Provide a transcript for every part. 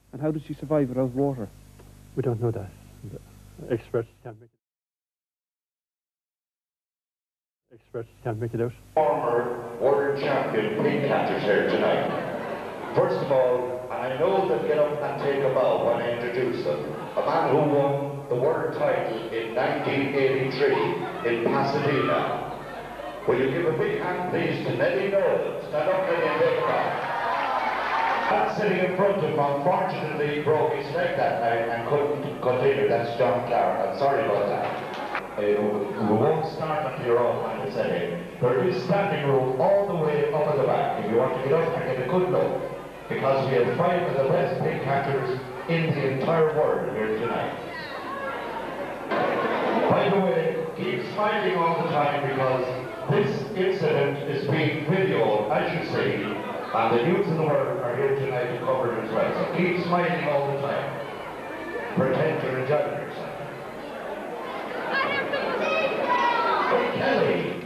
And how did she survive without water? We don't know that. The experts can't make it. Experts can't make it out. Former world champion pig catchers here tonight. First of all, I know they'll get up and take a bow when I introduce them. A man who won the world title in 1983 in Pasadena. Will you give a big hand, please, to Nelly Nolan? Stand up, Nelly, and take a bow. Man sitting in front of him, unfortunately, broke his leg that night and couldn't continue. That's John Clark. I'm sorry about that. We won't start until you're all kind of setting. There is standing room all the way up at the back if you want to get up and get a good look. Because we have 5 of the best pig catchers in the entire world here tonight. By the way, keep smiling all the time because this incident is being videoed, as you see, and the youth in the world are here tonight to cover it as well. So keep smiling all the time. Pretend you're enjoying yourself. Kelly.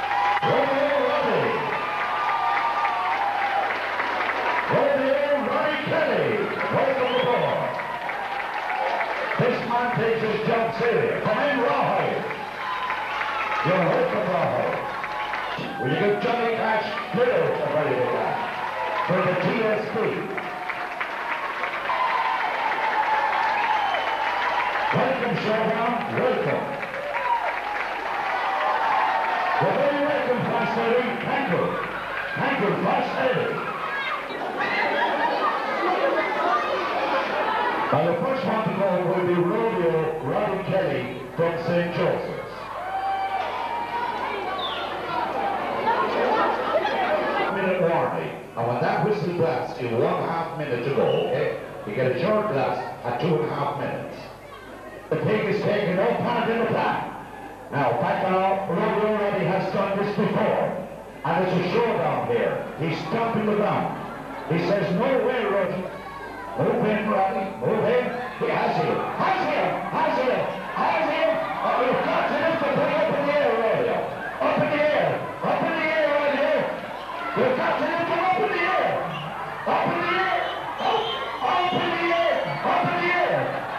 Welcome aboard. This man takes his job serious. Come in, Rawhide. You're welcome, Rawhide. Will you give Johnny Cash kudos a very big hand for the TSB? Welcome, Showdown. Welcome. You're very welcome, Flash Lady. Thank you. Thank you, Flash Lady. Now the first one to go will be Rodeo Carlow Kelly from St. Joseph's. Minute warning. And when that whistle blasts, you have 1/2 minute to go, okay? You get a short blast at 2.5 minutes. The pig is taking no part in the plan. Now, back now, Rodeo already has done this before. And it's a showdown here. He's stomping the ground. He says, no way, Rodeo. Move in, Roddy, move in. He has him. Has him! Has him! Has him! Oh, you've got to lift the pig up in the air, Rodeo. Up in the air! Up in the air, Rodeo! You've got to lift him up in the air! Up in the air! Up in the air! Up in the air!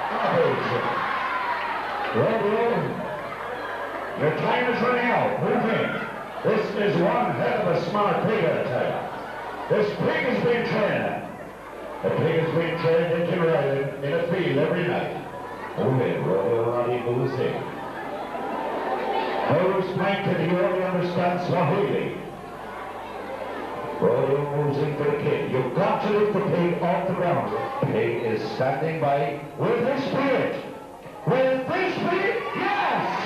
Rodeo, your time is running out. Move in. This is one hell of a smart pig, I tell you. This pig has been training. The pig has been trained into riding in a field every night. Move in, Rodeo Roddy moves in. Who's Plankton, he only understands Swahili. Rodeo moves in for the kid. You've got to lift the pig off the ground. The pig is standing by with his spirit. With his spirit, yes!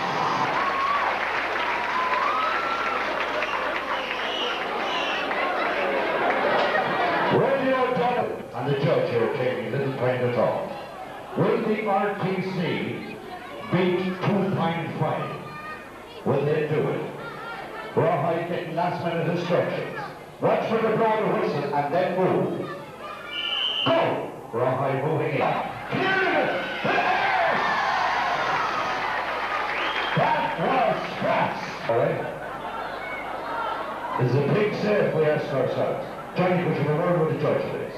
Rodeo done it. And the judge here taking a little time to talk. Will the RTC beat 2.5? Will they do it? Rawhide getting last minute instructions. Watch for the broad whistle and then move. Go! Rawhide moving in. Clearing it! That was fast! Alright. Is the pig safe? We ask ourselves. Johnny, could you have a word with the judge, please?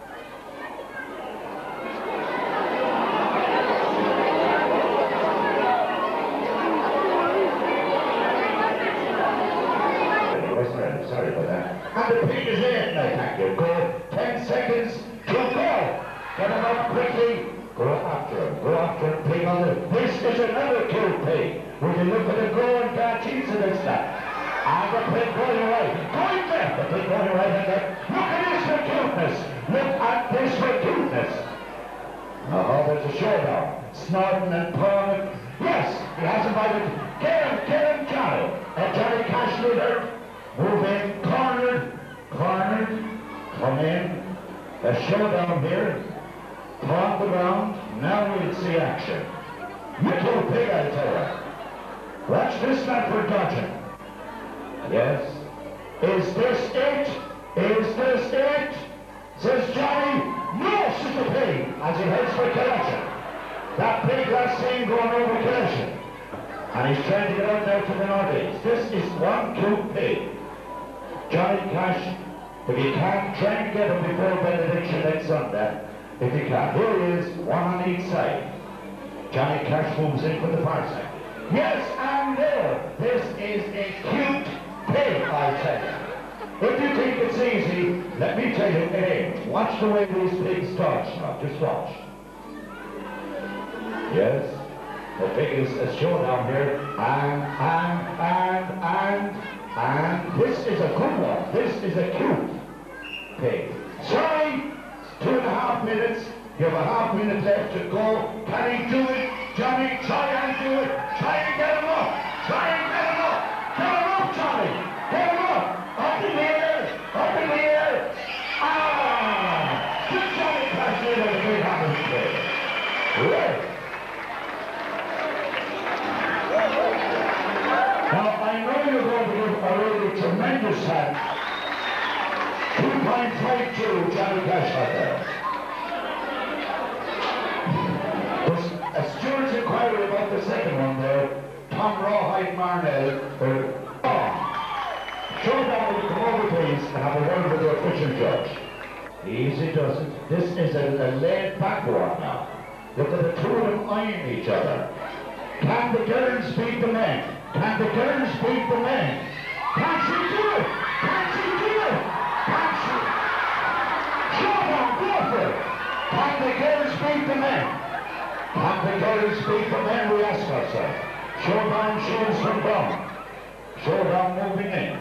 Sorry about that. And the pig is in. No, thank you. Go. 10 seconds to go. Get him up quickly. Go after him. Go after him. Pig on the... This is another cute pig. Will you look at the growing catch incidents that? And the pig going right. Going left. The pig going right and left. Look at this for cuteness. Look at this for cuteness. Oh, there's a showdown. Snorting and pawing. Yes, he has invited. Get him, Johnny. Johnny Cash leader. Move in, cornered, come in. A showdown here. On the ground. Now we'll see action. Little pig, I tell you. Watch this man for dodging. Yes. Is this it? Is this it? Says Johnny. No, says the pig, as he heads for collection. That pig last seen going over collection. And he's trying to get out now to the northeast. This is one cute pig. Johnny Cash, if you can't, try and get him before benediction next Sunday. if he can. Here he is, one on each side. Johnny Cash moves in for the far side. Yes, and there. This is a cute pig, I tell you. If you think it's easy, let me tell you it ain't. Watch the way these pigs dodge now. Just watch. Yes. The pig is a showdown here. And this is a good one. This is a cute pig. Sorry, 2.5 minutes. You have a half minute left to go. Can he do it? Johnny, try and do it. Try and get him up. Try and get him up. Get him up, Johnny. Get him up. Up in the air. Up in the air. Ah! Good Johnny Cash in with a big hand play. Right. Now, I know you're going to give a really tremendous hand. 2.52, Johnny Cash out there. A steward's inquiry about the second one there. Tom Rawhide Marnell. Showdown will come over, please, and have a word with the official judge. Easy does it. This is a laid back one now. Look at the two of them eyeing each other. Can the girls beat the men? Can the girls beat the men? Can she do it? Can she do it? Can she? Showdown, go for it. Can the girls beat the men? Can the girls beat the men, we ask ourselves. Showdown shows from down. Showdown moving in.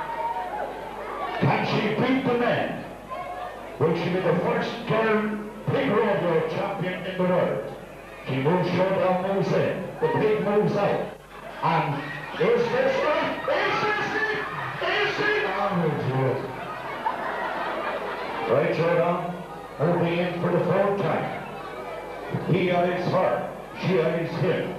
Can she beat the men? Will she be the first girl pig rodeo champion in the world? She moves, Showdown moves in. The pig moves out. And is this it? Is this it? Is it? Right, Showdown? Will be in for the third time. He eyes her, she eyes him.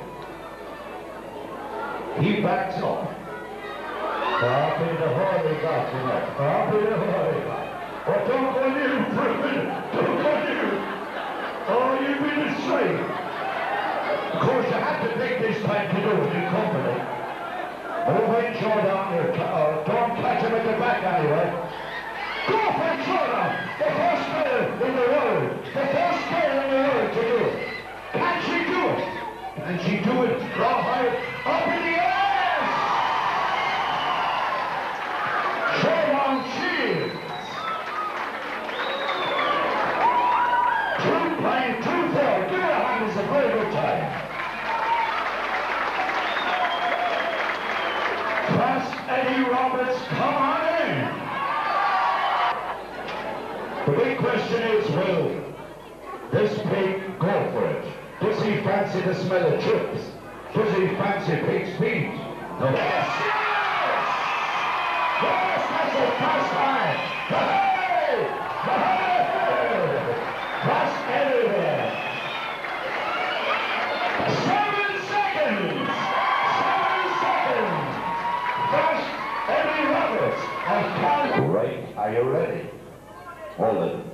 He backs up. Up in the hole he got tonight. Up in the hole he got. Oh, don't go near him for a minute. Don't go near him. Oh, you've been astray. Of course, you have to take this time to do it in company. Move in, Showdown here. Don't catch him at the back anyway. Go for it, Showdown! The first player in the world! The first player in the world to do it! Can she do it? Can she do it? Rawhide up in the air! Showdown cheers! 2.24. Give it a hand, it's a very good time. Class Eddie Roberts, come on in! The big question is, will this pig go for it? Does he fancy the smell of chips? Does he fancy pig's feet? No. Yes, yes! Yes, that's a fast time! Hey! Hey! Fast everywhere! 7 seconds! 7 seconds! Fast Eddie Roberts! Right, are you ready? Hold it.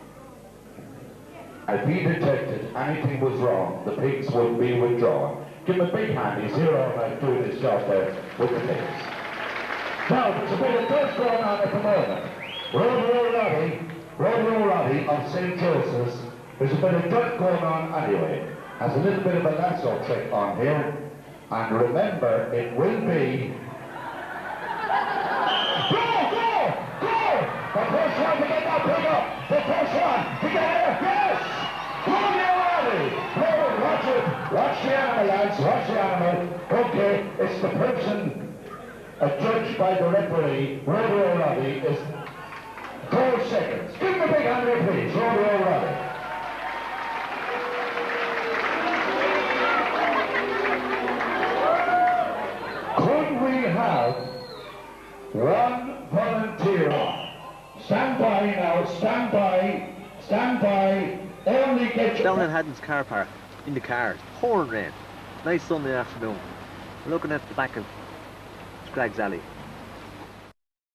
If he detected anything was wrong, the pigs would be withdrawn. Give him a big hand. He's here all night doing his job there with the pigs. Now, there's a bit of dirt going on at the moment. Rodeo Roddy of St. Joseph's. There's a bit of dirt going on anyway. Has a little bit of a lasso trick on here. And remember, it will be... The first one to get that pig up! The first one to get it! Yes! Rodeo Roddy! Watch it! Watch the animal, lads! Watch the animal! Okay, it's the person judged by the referee. Rodeo Roddy is 4 seconds. Give him a big hand there, please. Rodeo Roddy. Could we have one volunteer? Stand by now, stand by, only get your... Down in Haddon's car park, in the cars, pouring rain. Nice Sunday afternoon. We're looking at the back of Scragg's Alley.